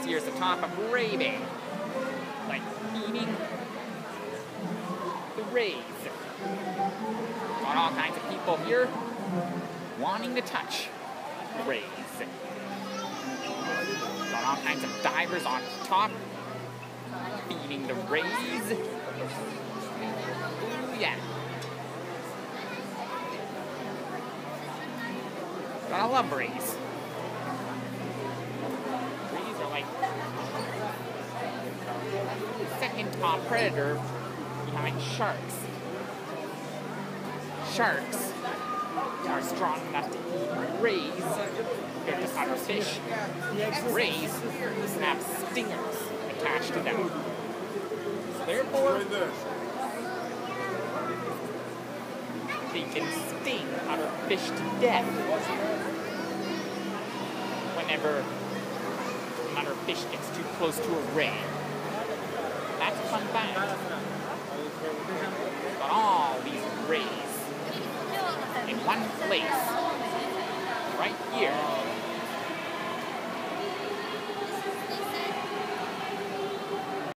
here's the top of Ray Bay. Like feeding the rays. Got all kinds of people here wanting to touch the rays. Got all kinds of divers on top feeding the rays. Ooh, yeah. Gotta love rays. Rays are like the second top predator behind sharks. Sharks are strong enough to eat rays compared to other fish. Rays have stingers attached to them. So therefore, they can sting other fish to death whenever another fish gets too close to a ray. That's a fun fact. Got all these rays in one place, right here.